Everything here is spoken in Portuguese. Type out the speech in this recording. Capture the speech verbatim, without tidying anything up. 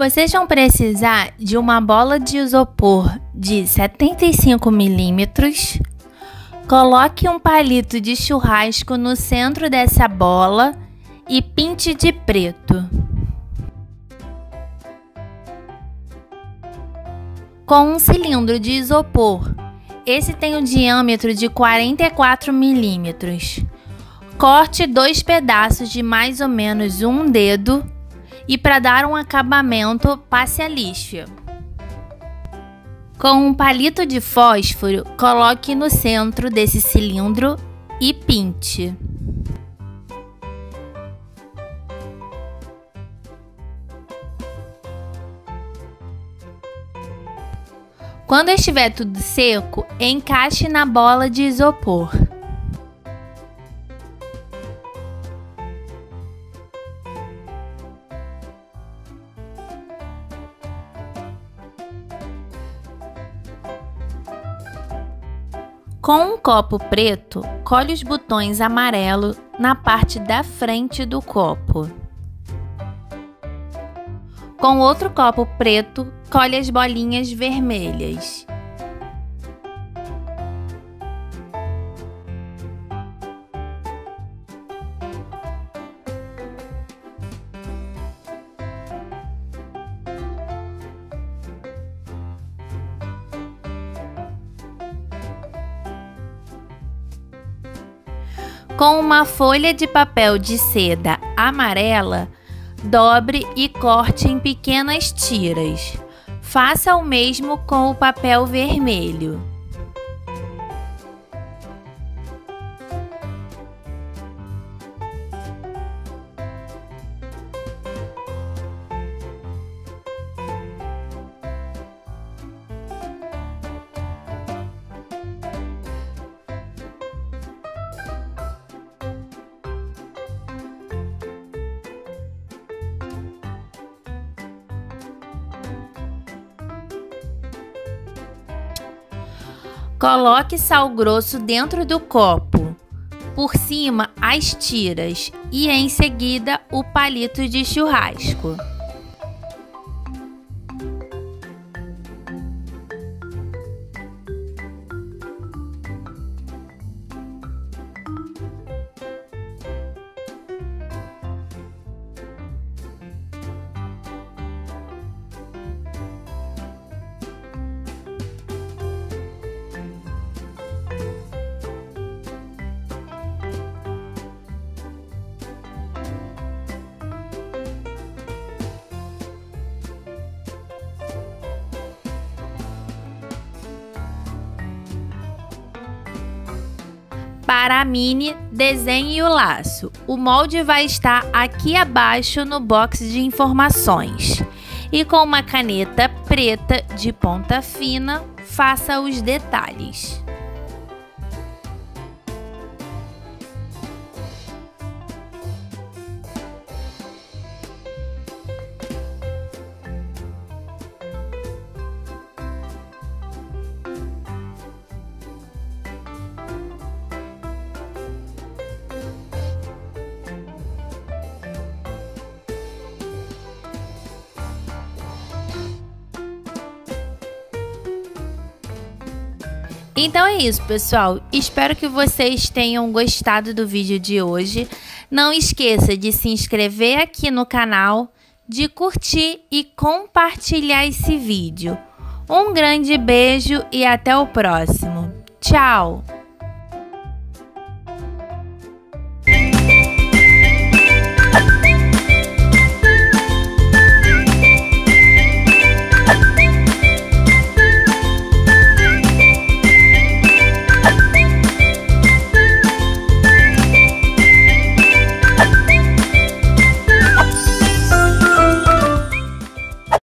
Vocês vão precisar de uma bola de isopor de setenta e cinco milímetros. Coloque um palito de churrasco no centro dessa bola e pinte de preto. Com um cilindro de isopor, esse tem um diâmetro de quarenta e quatro milímetros. Corte dois pedaços de mais ou menos um dedo e, para dar um acabamento, passe a lixa. Com um palito de fósforo, coloque no centro desse cilindro e pinte. Quando estiver tudo seco, encaixe na bola de isopor. Com um copo preto, cole os botões amarelos na parte da frente do copo. Com outro copo preto, cole as bolinhas vermelhas. Com uma folha de papel de seda amarela, dobre e corte em pequenas tiras. Faça o mesmo com o papel vermelho. Coloque sal grosso dentro do copo, por cima as tiras e em seguida o palito de churrasco. Para a mini, desenhe o laço. O molde vai estar aqui abaixo no box de informações. E com uma caneta preta de ponta fina, faça os detalhes. Então é isso, pessoal. Espero que vocês tenham gostado do vídeo de hoje. Não esqueça de se inscrever aqui no canal, de curtir e compartilhar esse vídeo. Um grande beijo e até o próximo. Tchau!